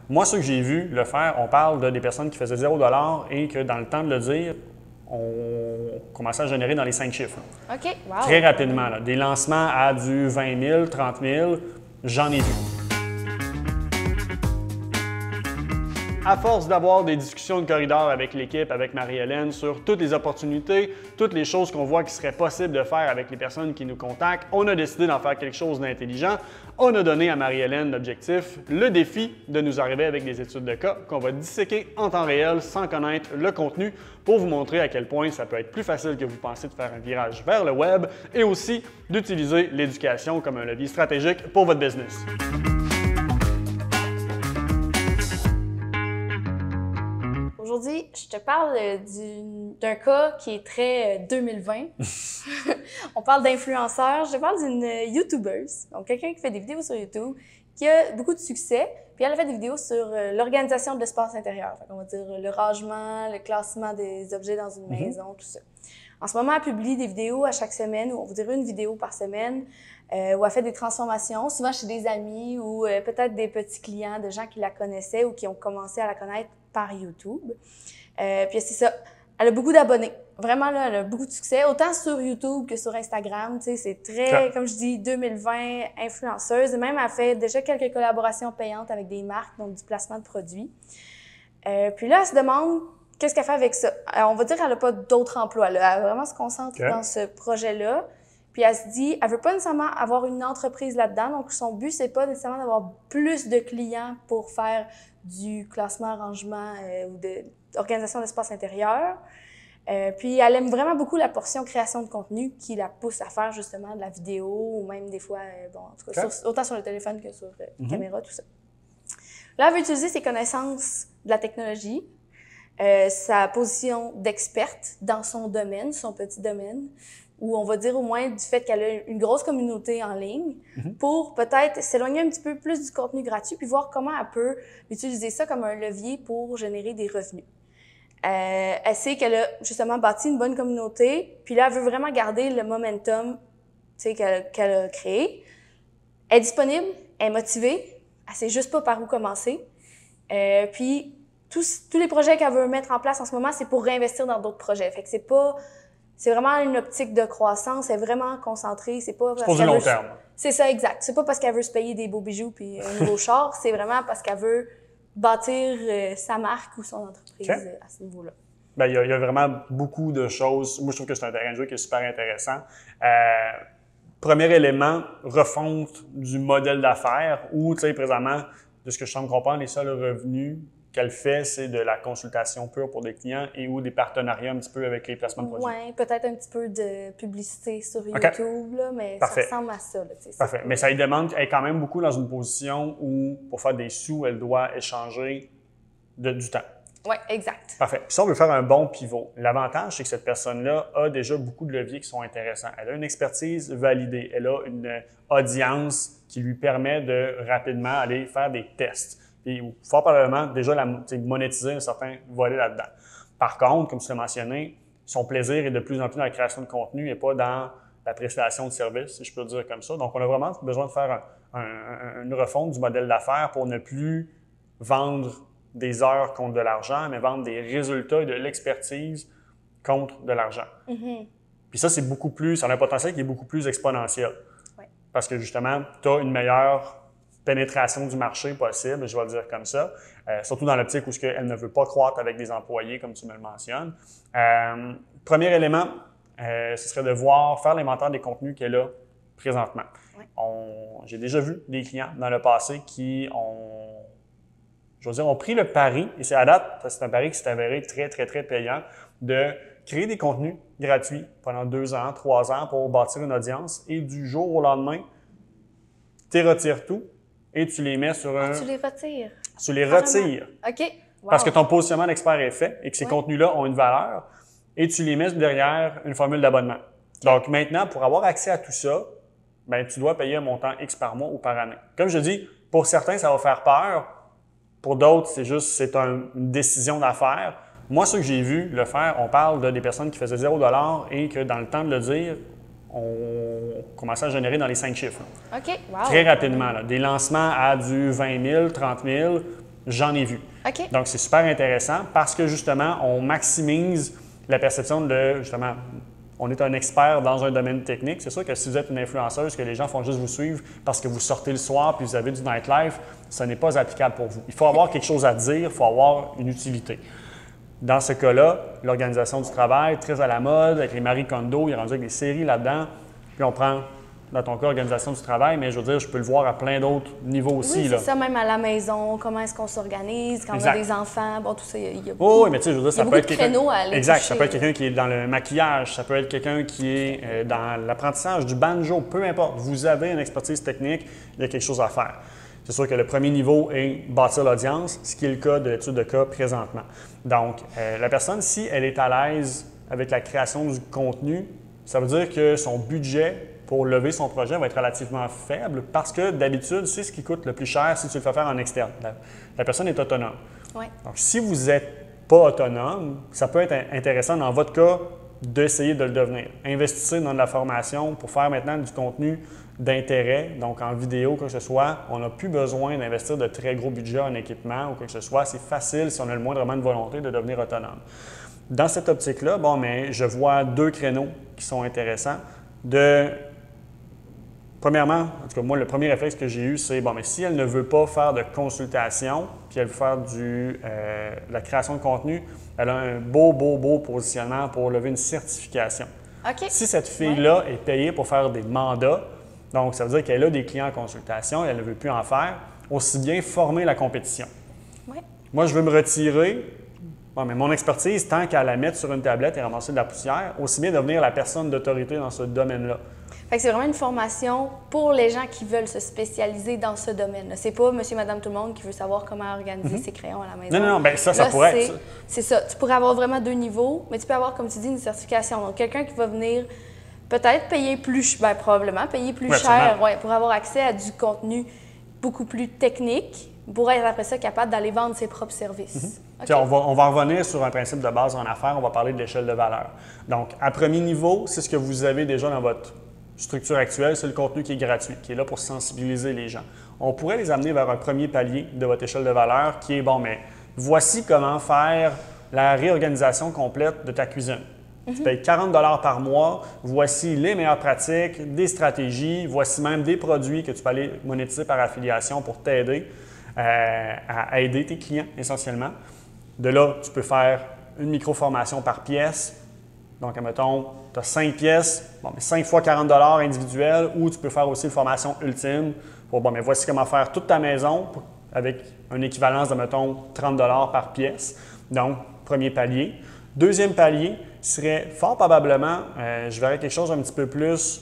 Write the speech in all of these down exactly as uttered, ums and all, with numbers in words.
Moi, ceux que j'ai vu le faire, on parle de des personnes qui faisaient zéro dollar et que dans le temps de le dire, on commençait à générer dans les cinq chiffres. OK, wow. Très rapidement. Là. Des lancements à du vingt mille, trente mille, j'en ai vu. À force d'avoir des discussions de corridor avec l'équipe, avec Marie-Hélène, sur toutes les opportunités, toutes les choses qu'on voit qui seraient possibles de faire avec les personnes qui nous contactent, on a décidé d'en faire quelque chose d'intelligent. On a donné à Marie-Hélène l'objectif, le défi de nous arriver avec des études de cas qu'on va disséquer en temps réel sans connaître le contenu pour vous montrer à quel point ça peut être plus facile que vous pensez de faire un virage vers le web et aussi d'utiliser l'éducation comme un levier stratégique pour votre business. Aujourd'hui, je te parle d'un cas qui est très euh, deux mille vingt. On parle d'influenceurs. Je te parle d'une YouTubeuse, donc quelqu'un qui fait des vidéos sur YouTube, qui a beaucoup de succès. Puis elle a fait des vidéos sur euh, l'organisation de l'espace intérieur. Fait qu'on va dire le rangement, le classement des objets dans une maison, mm-hmm. tout ça. En ce moment, elle publie des vidéos à chaque semaine, ou on va dire une vidéo par semaine, euh, où elle fait des transformations, souvent chez des amis ou euh, peut-être des petits clients, de gens qui la connaissaient ou qui ont commencé à la connaître par YouTube. Euh, puis c'est ça, elle a beaucoup d'abonnés. Vraiment, là, elle a beaucoup de succès, autant sur YouTube que sur Instagram. Tu sais, c'est très, comme je dis, deux mille vingt, influenceuse. Et même, elle fait déjà quelques collaborations payantes avec des marques, donc du placement de produits. Euh, puis là, elle se demande qu'est-ce qu'elle fait avec ça. Alors, on va dire qu'elle n'a pas d'autre emploi. Là. Elle vraiment se concentre okay. dans ce projet-là. Puis elle se dit, elle veut pas nécessairement avoir une entreprise là-dedans. Donc, son but, c'est pas nécessairement d'avoir plus de clients pour faire du classement, rangement euh, ou de organisation d'espace intérieur. Euh, puis elle aime vraiment beaucoup la portion création de contenu qui la pousse à faire justement de la vidéo ou même des fois, euh, bon, en tout cas, okay. sur, autant sur le téléphone que sur euh, mm-hmm. caméra, tout ça. Là, elle veut utiliser ses connaissances de la technologie, euh, sa position d'experte dans son domaine, son petit domaine, ou on va dire au moins du fait qu'elle a une grosse communauté en ligne, mm-hmm. pour peut-être s'éloigner un petit peu plus du contenu gratuit puis voir comment elle peut utiliser ça comme un levier pour générer des revenus. Euh, elle sait qu'elle a justement bâti une bonne communauté, puis là, elle veut vraiment garder le momentum qu'elle qu'elle a créé. Elle est disponible, elle est motivée, elle sait juste pas par où commencer. Euh, puis tous, tous les projets qu'elle veut mettre en place en ce moment, c'est pour réinvestir dans d'autres projets. Fait que c'est pas... C'est vraiment une optique de croissance, elle est vraiment concentrée. C'est pas parce pour du long veut... terme. C'est ça, exact. C'est pas parce qu'elle veut se payer des beaux bijoux puis un nouveau char, c'est vraiment parce qu'elle veut bâtir euh, sa marque ou son entreprise okay. euh, à ce niveau-là. Bien, il y, a, il y a vraiment beaucoup de choses. Moi, je trouve que c'est un terrain de jeu qui est super intéressant. Euh, premier élément, refonte du modèle d'affaires où, tu sais, présentement, de ce que je semble comprendre, les seuls revenus qu'elle fait, c'est de la consultation pure pour des clients et ou des partenariats un petit peu avec les placements de produits. Oui, peut-être un petit peu de publicité sur okay. YouTube, là, mais Parfait. Ça ressemble à ça. Là, Parfait. Mais ça lui demande qu'elle est quand même beaucoup dans une position où, pour faire des sous, elle doit échanger de, du temps. Oui, exact. Parfait. Puis si on veut faire un bon pivot, l'avantage, c'est que cette personne-là a déjà beaucoup de leviers qui sont intéressants. Elle a une expertise validée. Elle a une audience qui lui permet de rapidement aller faire des tests. Et fort probablement déjà la, monétiser un certain volet là-dedans. Par contre, comme tu l'as mentionné, son plaisir est de plus en plus dans la création de contenu et pas dans la prestation de service, si je peux le dire comme ça. Donc, on a vraiment besoin de faire un, un, une refonte du modèle d'affaires pour ne plus vendre des heures contre de l'argent, mais vendre des résultats et de l'expertise contre de l'argent. Mm-hmm. Puis ça, c'est beaucoup plus, ça a un potentiel qui est beaucoup plus exponentiel. Oui. Parce que justement, tu as une meilleure pénétration du marché possible, je vais le dire comme ça, euh, surtout dans l'optique où ce elle ne veut pas croître avec des employés, comme tu me le mentionnes. Euh, premier élément, euh, ce serait de voir, faire l'inventaire des contenus qu'elle a présentement. Oui. J'ai déjà vu des clients dans le passé qui ont, je veux dire, ont pris le pari, et c'est à date, c'est un pari qui s'est avéré très, très, très payant, de créer des contenus gratuits pendant deux ans, trois ans pour bâtir une audience, et du jour au lendemain, tu retires tout, et tu les mets sur un... Ah, tu les retires? Tu les retires. OK. Wow. Parce que ton positionnement d'expert est fait et que ces ouais. contenus-là ont une valeur et tu les mets derrière une formule d'abonnement. Okay. Donc maintenant, pour avoir accès à tout ça, ben, tu dois payer un montant X par mois ou par année. Comme je dis, pour certains, ça va faire peur. Pour d'autres, c'est juste c'est un, une décision d'affaires. Moi, ceux que j'ai vu le faire, on parle de des personnes qui faisaient zéro dollar et que dans le temps de le dire, on commençait à générer dans les cinq chiffres. OK, wow. Très rapidement. Là. Des lancements à du vingt mille, trente mille, j'en ai vu. OK. Donc, c'est super intéressant parce que justement, on maximise la perception de, justement, on est un expert dans un domaine technique. C'est sûr que si vous êtes une influenceuse, que les gens font juste vous suivre parce que vous sortez le soir puis vous avez du nightlife, ce n'est pas applicable pour vous. Il faut avoir quelque chose à dire, il faut avoir une utilité. Dans ce cas-là, l'organisation du travail, très à la mode, avec les Marie Kondo, il y a rendu avec des séries là-dedans. Puis on prend, dans ton cas, organisation du travail, mais je veux dire, je peux le voir à plein d'autres niveaux aussi. Oui, là. c'est ça, même à la maison, comment est-ce qu'on s'organise, quand Exact. on a des enfants, bon, tout ça, il y a, il y a Oh, oui, mais tu sais, je veux dire, il y a ça peut beaucoup être de quelqu'un. créneaux à aller Exact, toucher, ça peut être là. quelqu'un qui est dans le maquillage, ça peut être quelqu'un qui est euh, dans l'apprentissage du banjo, peu importe. Vous avez une expertise technique, il y a quelque chose à faire. C'est sûr que le premier niveau est bâtir l'audience, ce qui est le cas de l'étude de cas présentement. Donc, euh, la personne, si elle est à l'aise avec la création du contenu, ça veut dire que son budget pour lever son projet va être relativement faible parce que d'habitude, c'est ce qui coûte le plus cher si tu le fais faire en externe. La, la personne est autonome. Ouais. Donc, si vous n'êtes pas autonome, ça peut être intéressant dans votre cas d'essayer de le devenir. Investissez dans de la formation pour faire maintenant du contenu d'intérêt, donc en vidéo, quoi que ce soit. On n'a plus besoin d'investir de très gros budgets en équipement ou quoi que ce soit. C'est facile, si on a le moindrement de volonté, de devenir autonome. Dans cette optique-là, bon, mais je vois deux créneaux qui sont intéressants. De Premièrement, en tout cas, moi, le premier réflexe que j'ai eu, c'est, bon, mais si elle ne veut pas faire de consultation, puis elle veut faire du, euh, de la création de contenu, elle a un beau, beau, beau positionnement pour lever une certification. OK. Si cette fille-là est payée pour faire des mandats, donc ça veut dire qu'elle a des clients en consultation et elle ne veut plus en faire, aussi bien former la compétition. Ouais. Moi, je veux me retirer. Bon, mais mon expertise, tant qu'à la mettre sur une tablette et ramasser de la poussière, aussi bien devenir la personne d'autorité dans ce domaine-là. Fait que c'est vraiment une formation pour les gens qui veulent se spécialiser dans ce domaine-là. C'est pas monsieur, madame, tout le monde qui veut savoir comment organiser ses crayons à la maison. Non, non, non, bien ça, ça Là, pourrait c'est- être. C'est ça. Tu pourrais avoir vraiment deux niveaux, mais tu peux avoir, comme tu dis, une certification. Donc, quelqu'un qui va venir peut-être payer plus, ch- ben, probablement payer plus Ouais, cher, absolument. ouais, pour avoir accès à du contenu beaucoup plus technique, pour être après ça capable d'aller vendre ses propres services. OK. Puis on va, on va revenir sur un principe de base en affaires, on va parler de l'échelle de valeur. Donc, à premier niveau, c'est ce que vous avez déjà dans votre structure actuelle, c'est le contenu qui est gratuit, qui est là pour sensibiliser les gens. On pourrait les amener vers un premier palier de votre échelle de valeur qui est, bon, mais voici comment faire la réorganisation complète de ta cuisine. Tu payes quarante dollars par mois, voici les meilleures pratiques, des stratégies, voici même des produits que tu peux aller monétiser par affiliation pour t'aider euh, à aider tes clients essentiellement. De là, tu peux faire une micro-formation par pièce. Donc, admettons, tu as cinq pièces, bon, mais cinq fois quarante dollars individuels, ou tu peux faire aussi une formation ultime pour, bon, mais voici comment faire toute ta maison avec une équivalence de, mettons, trente dollars par pièce. Donc, premier palier. Deuxième palier serait fort probablement, euh, je verrais quelque chose un petit peu plus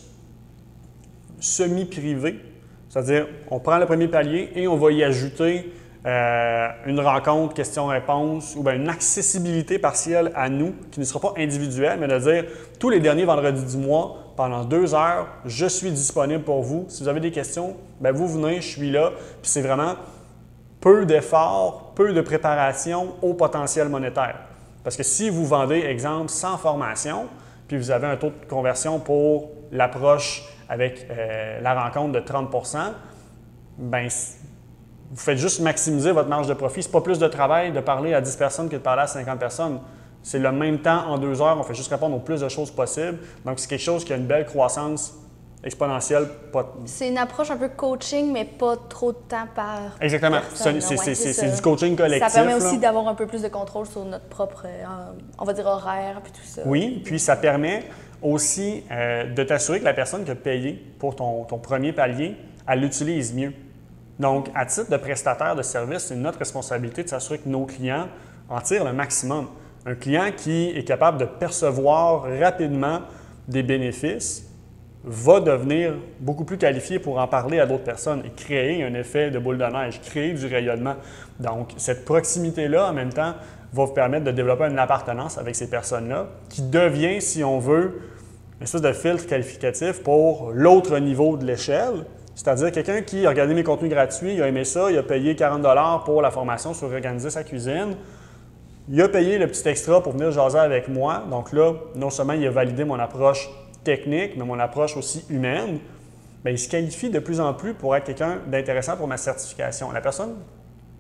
semi-privé. C'est-à-dire, on prend le premier palier et on va y ajouter Euh, une rencontre, question-réponse ou bien une accessibilité partielle à nous qui ne sera pas individuelle, mais de dire tous les derniers vendredis du mois, pendant deux heures, je suis disponible pour vous. Si vous avez des questions, bien, vous venez, je suis là. Puis c'est vraiment peu d'efforts, peu de préparation au potentiel monétaire. Parce que si vous vendez, exemple, sans formation, puis vous avez un taux de conversion pour l'approche avec euh, la rencontre de trente pour cent, bien, vous faites juste maximiser votre marge de profit. Ce n'est pas plus de travail de parler à dix personnes que de parler à cinquante personnes. C'est le même temps en deux heures, on fait juste répondre au plus de choses possibles. Donc, c'est quelque chose qui a une belle croissance exponentielle. Pas... C'est une approche un peu coaching, mais pas trop de temps par Exactement. personne. C'est, Ouais, c'est, c'est c'est ça. du coaching collectif. Ça permet aussi là. d'avoir un peu plus de contrôle sur notre propre, euh, on va dire, horaire puis tout ça. Oui, puis ça permet aussi euh, de t'assurer que la personne qui a payé pour ton, ton premier palier, elle l'utilise mieux. Donc, à titre de prestataire de service, c'est notre responsabilité de s'assurer que nos clients en tirent le maximum. Un client qui est capable de percevoir rapidement des bénéfices va devenir beaucoup plus qualifié pour en parler à d'autres personnes et créer un effet de boule de neige, créer du rayonnement. Donc, cette proximité-là, en même temps, va vous permettre de développer une appartenance avec ces personnes-là qui devient, si on veut, une espèce de filtre qualificatif pour l'autre niveau de l'échelle. C'est-à-dire quelqu'un qui a regardé mes contenus gratuits, il a aimé ça, il a payé quarante dollars pour la formation sur organiser sa cuisine. Il a payé le petit extra pour venir jaser avec moi. Donc là, non seulement il a validé mon approche technique, mais mon approche aussi humaine. Bien, il se qualifie de plus en plus pour être quelqu'un d'intéressant pour ma certification. La personne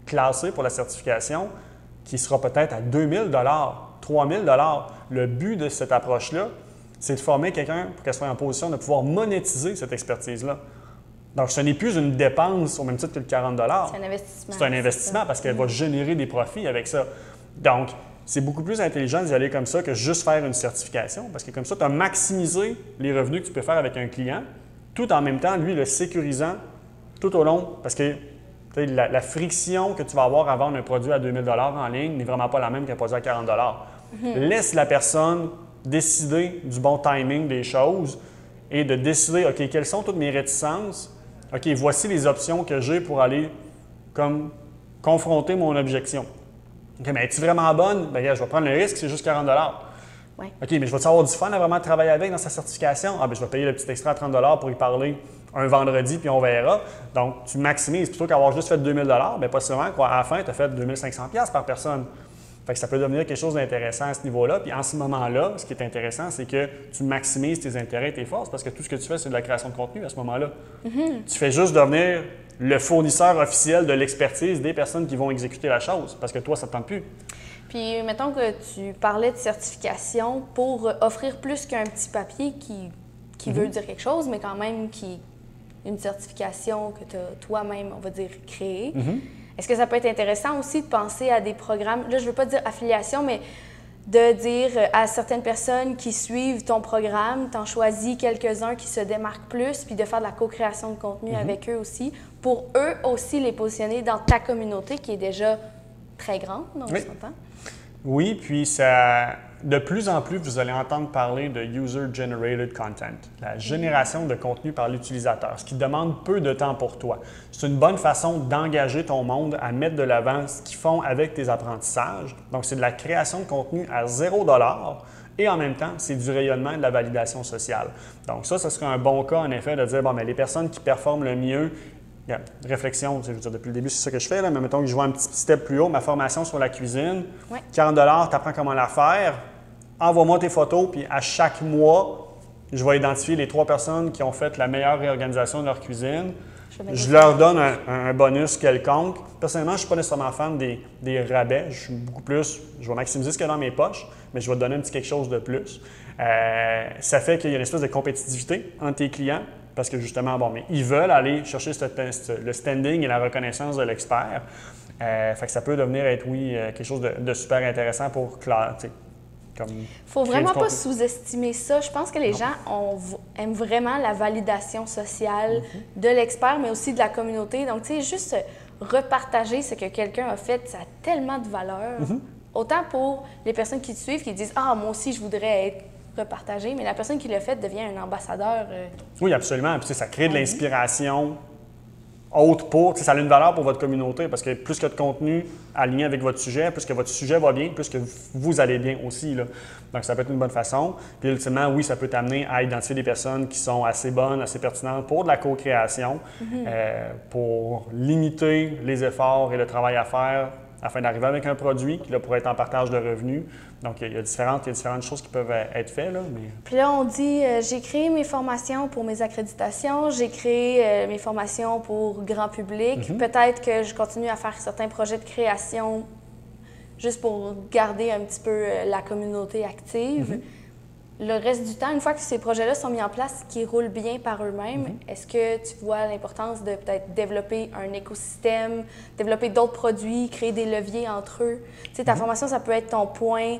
classé pour la certification qui sera peut-être à deux mille dollars, trois mille dollars. Le but de cette approche-là, c'est de former quelqu'un pour qu'elle soit en position de pouvoir monétiser cette expertise-là. Donc, ce n'est plus une dépense au même titre que le quarante dollars. C'est un investissement. C'est un investissement parce qu'elle va générer des profits avec ça. Donc, c'est beaucoup plus intelligent d'y aller comme ça que juste faire une certification parce que comme ça, tu as maximisé les revenus que tu peux faire avec un client tout en même temps, lui, le sécurisant tout au long parce que la, la friction que tu vas avoir à vendre un produit à deux mille dollars en ligne n'est vraiment pas la même qu'un produit à quarante dollars. Mm-hmm. Laisse la personne décider du bon timing des choses et de décider, OK, quelles sont toutes mes réticences? OK, voici les options que j'ai pour aller comme confronter mon objection. OK, mais es-tu vraiment bonne? Bien, regarde, je vais prendre le risque, c'est juste quarante dollars. Ouais. OK, mais je vais-tu avoir du fun à vraiment travailler avec dans sa certification? Ah, bien, je vais payer le petit extra à trente dollars pour y parler un vendredi, puis on verra. Donc, tu maximises. Plutôt qu'avoir juste fait deux mille dollars, bien, possiblement qu'à la fin, tu as fait deux mille cinq cents dollars par personne. Fait que ça peut devenir quelque chose d'intéressant à ce niveau-là. Puis en ce moment-là, ce qui est intéressant, c'est que tu maximises tes intérêts et tes forces parce que tout ce que tu fais, c'est de la création de contenu à ce moment-là. Mm-hmm. Tu fais juste devenir le fournisseur officiel de l'expertise des personnes qui vont exécuter la chose parce que toi, ça ne te tente plus. Puis, mettons que tu parlais de certification pour offrir plus qu'un petit papier qui, qui mm-hmm. veut dire quelque chose, mais quand même qui une certification que tu as toi-même, on va dire, créée. Mm-hmm. Est-ce que ça peut être intéressant aussi de penser à des programmes, là je ne veux pas dire affiliation, mais de dire à certaines personnes qui suivent ton programme, tu en choisis quelques-uns qui se démarquent plus, puis de faire de la co-création de contenu mm-hmm. avec eux aussi, pour eux aussi les positionner dans ta communauté qui est déjà très grande, donc oui. on s'entend. Oui, puis ça, de plus en plus, vous allez entendre parler de User-Generated Content, la génération de contenu par l'utilisateur, ce qui demande peu de temps pour toi. C'est une bonne façon d'engager ton monde à mettre de l'avant ce qu'ils font avec tes apprentissages. Donc, c'est de la création de contenu à zéro dollar et en même temps, c'est du rayonnement et de la validation sociale. Donc ça, ce serait un bon cas, en effet, de dire, bon, mais les personnes qui performent le mieux, yeah, réflexion, je veux dire, depuis le début, c'est ça que je fais, là, mais mettons que je vois un petit step plus haut, ma formation sur la cuisine, ouais. quarante dollars, tu apprends comment la faire, envoie-moi tes photos, puis à chaque mois, je vais identifier les trois personnes qui ont fait la meilleure réorganisation de leur cuisine. Je, je leur donne un, un bonus quelconque. Personnellement, je ne suis pas nécessairement fan des, des rabais. Je suis beaucoup plus, je vais maximiser ce qu'il y a dans mes poches, mais je vais te donner un petit quelque chose de plus. Euh, ça fait qu'il y a une espèce de compétitivité entre tes clients. Parce que justement, bon, mais ils veulent aller chercher ce, ce, le standing et la reconnaissance de l'expert. Euh, fait que ça peut devenir être, oui, quelque chose de, de super intéressant pour Claire. Il ne faut vraiment pas sous-estimer ça. Je pense que les non. gens ont, aiment vraiment la validation sociale mm-hmm. de l'expert, mais aussi de la communauté. Donc, tu sais, juste repartager ce que quelqu'un a fait, ça a tellement de valeur. Mm-hmm. Autant pour les personnes qui te suivent, qui disent « Ah, moi aussi, je voudrais être repartager », mais la personne qui l'a fait devient un ambassadeur. Euh... Oui, absolument. Puis, ça crée de l'inspiration haute pour, ça a une valeur pour votre communauté parce que plus que de contenu aligné avec votre sujet, plus que votre sujet va bien, plus que vous allez bien aussi, là. Donc, ça peut être une bonne façon. Puis, ultimement, oui, ça peut t'amener à identifier des personnes qui sont assez bonnes, assez pertinentes pour de la co-création, mm-hmm. euh, pour limiter les efforts et le travail à faire afin d'arriver avec un produit qui là, pourrait être en partage de revenus. Donc, il y a différentes, il y a différentes choses qui peuvent être faites. Là, mais... Puis là, on dit, euh, j'ai créé mes formations pour mes accréditations, j'ai créé euh, mes formations pour grand public. Mm-hmm. Peut-être que je continue à faire certains projets de création juste pour garder un petit peu euh, la communauté active. Mm-hmm. Le reste du temps, une fois que ces projets-là sont mis en place, qui roulent bien par eux-mêmes, mm-hmm. est-ce que tu vois l'importance de peut-être développer un écosystème, développer d'autres produits, créer des leviers entre eux? Tu sais, ta mm-hmm. formation, ça peut être ton point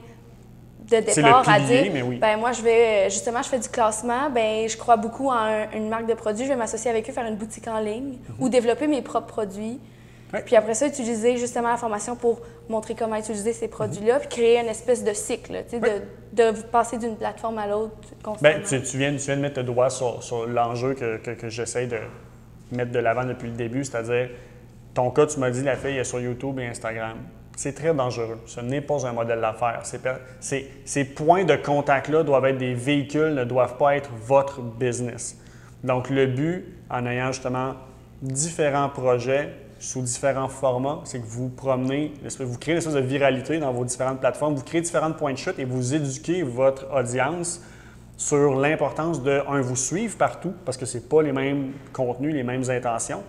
de départ pilier, à dire, mais oui. ben moi, je vais, justement, je fais du classement, ben je crois beaucoup en un, une marque de produits, je vais m'associer avec eux, faire une boutique en ligne mm-hmm. ou développer mes propres produits. Ouais. Puis après ça, utiliser justement la formation pour montrer comment utiliser ces produits-là, mm-hmm. puis créer une espèce de cycle, tu sais, ouais. de, de passer d'une plateforme à l'autre constamment. Bien, tu, tu, viens, tu viens de mettre le doigt sur, sur l'enjeu que, que, que j'essaie de mettre de l'avant depuis le début, c'est-à-dire, ton cas, tu m'as dit, la fille est sur YouTube et Instagram. C'est très dangereux. Ce n'est pas un modèle d'affaires. Ces, ces, ces points de contact-là doivent être des véhicules, ne doivent pas être votre business. Donc, le but, en ayant justement différents projets, sous différents formats, c'est que vous promenez, vous créez une espèce de viralité dans vos différentes plateformes, vous créez différents points de chute et vous éduquez votre audience sur l'importance de, un, vous suivre partout, parce que ce n'est pas les mêmes contenus, les mêmes intentions,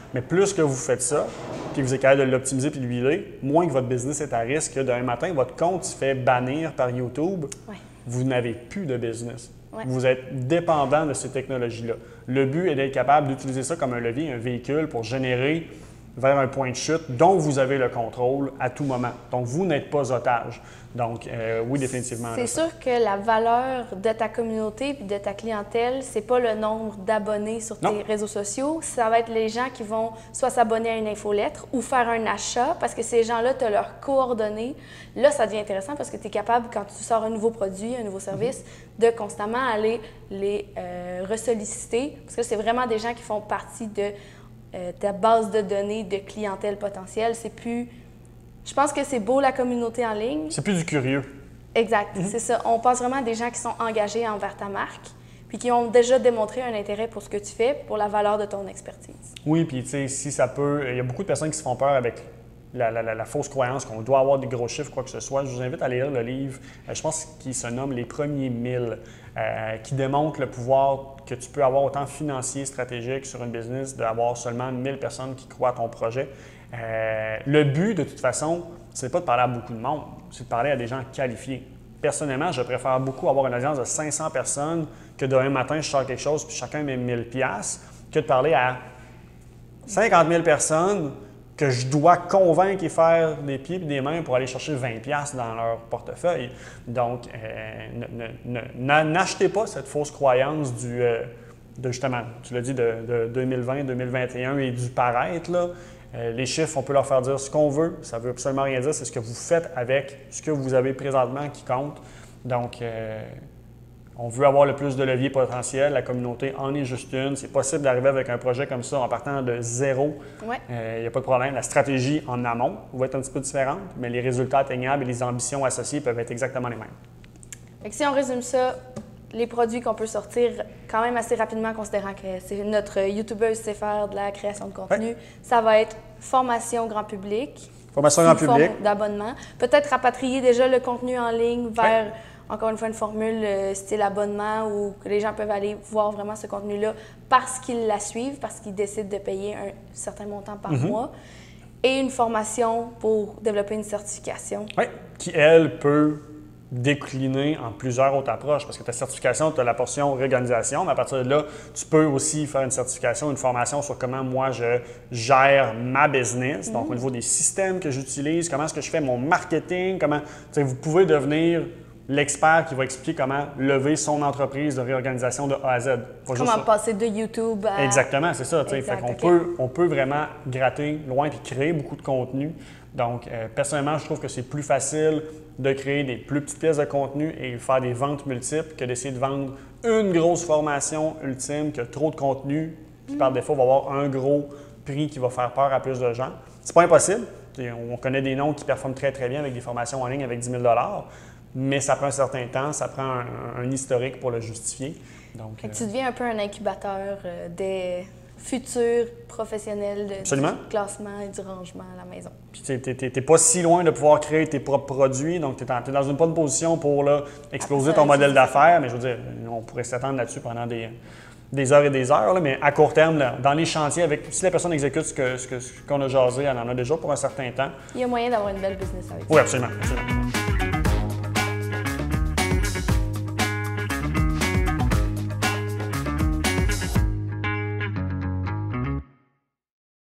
Mais plus que vous faites ça, puis que vous êtes capable de l'optimiser puis de l'huiler, moins que votre business est à risque que d'un matin, votre compte se fait bannir par YouTube, Ouais. vous n'avez plus de business. Ouais. Vous êtes dépendant de ces technologies-là. Le but est d'être capable d'utiliser ça comme un levier, un véhicule pour générer vers un point de chute dont vous avez le contrôle à tout moment. Donc, vous n'êtes pas otage. Donc, euh, oui, définitivement. C'est sûr que la valeur de ta communauté et de ta clientèle, c'est pas le nombre d'abonnés sur Non. tes réseaux sociaux. Ça va être les gens qui vont soit s'abonner à une infolettre ou faire un achat parce que ces gens-là, tu as leurs coordonnées. Là, ça devient intéressant parce que tu es capable, quand tu sors un nouveau produit, un nouveau service, mm-hmm. de constamment aller les euh, ressolliciter parce que c'est vraiment des gens qui font partie de euh, ta base de données de clientèle potentielle. C'est plus... Je pense que c'est beau la communauté en ligne. C'est plus du curieux. Exact, mm-hmm. c'est ça. On pense vraiment à des gens qui sont engagés envers ta marque puis qui ont déjà démontré un intérêt pour ce que tu fais, pour la valeur de ton expertise. Oui, puis tu sais, si ça peut... Il y a beaucoup de personnes qui se font peur avec la, la, la, la fausse croyance qu'on doit avoir des gros chiffres, quoi que ce soit. Je vous invite à lire le livre, euh, je pense qu'il se nomme « Les premiers mille euh, », qui démontre le pouvoir que tu peux avoir autant financier, stratégique sur une business, d'avoir seulement mille personnes qui croient à ton projet. Euh, le but, de toute façon, c'est pas de parler à beaucoup de monde, c'est de parler à des gens qualifiés. Personnellement, je préfère beaucoup avoir une audience de cinq cents personnes que demain matin, je sors quelque chose puis chacun met mille piastres, que de parler à cinquante mille personnes que je dois convaincre et faire des pieds et des mains pour aller chercher vingt piastres dans leur portefeuille. Donc, euh, n'achetez pas cette fausse croyance du, euh, de justement, tu l'as dit, de, de deux mille vingt, deux mille vingt et un et du paraître, là. Euh, les chiffres, on peut leur faire dire ce qu'on veut. Ça ne veut absolument rien dire. C'est ce que vous faites avec ce que vous avez présentement qui compte. Donc, euh, on veut avoir le plus de levier potentiel. La communauté en est juste une. C'est possible d'arriver avec un projet comme ça en partant de zéro. Il ouais. n'y euh, a pas de problème. La stratégie en amont va être un petit peu différente, mais les résultats atteignables et les ambitions associées peuvent être exactement les mêmes. Fait que si on résume ça, les produits qu'on peut sortir quand même assez rapidement, considérant que c'est notre youtubeuse sait faire de la création de contenu, ouais. ça va être formation grand public, formation grand public, d'abonnement, peut-être rapatrier déjà le contenu en ligne vers, ouais. encore une fois, une formule euh, style abonnement où que les gens peuvent aller voir vraiment ce contenu-là parce qu'ils la suivent, parce qu'ils décident de payer un certain montant par mm-hmm. mois, et une formation pour développer une certification. Oui, qui, elle, peut décliner en plusieurs autres approches, parce que ta certification, tu as la portion réorganisation, mais à partir de là, tu peux aussi faire une certification, une formation sur comment moi je gère ma business, donc mmh. au niveau des systèmes que j'utilise, comment est-ce que je fais mon marketing, comment, tu sais, vous pouvez devenir l'expert qui va expliquer comment lever son entreprise de réorganisation de A à Z. Pas comment juste... passer de YouTube à... Exactement, c'est ça. Exact, fait qu'on okay. peut, on peut vraiment gratter loin et créer beaucoup de contenu. Donc, euh, personnellement, je trouve que c'est plus facile de créer des plus petites pièces de contenu et faire des ventes multiples que d'essayer de vendre une grosse formation ultime qui a trop de contenu, qui mm. par défaut va avoir un gros prix qui va faire peur à plus de gens. C'est pas impossible. On connaît des noms qui performent très, très bien avec des formations en ligne avec dix mille dollars, mais ça prend un certain temps, ça prend un, un historique pour le justifier. Donc, euh... Tu deviens un peu un incubateur euh, des futurs professionnels de, du classement et du rangement à la maison. Puis tu n'es pas si loin de pouvoir créer tes propres produits, donc tu es dans une bonne position pour là, exploser ton modèle d'affaires, mais je veux dire, on pourrait s'attendre là-dessus pendant des, des heures et des heures, là, mais à court terme, là, dans les chantiers, avec si la personne exécute ce qu'on ce que, ce qu'on a jasé, elle en a déjà pour un certain temps. Il y a moyen d'avoir une belle business avec ça. Oui, absolument. absolument.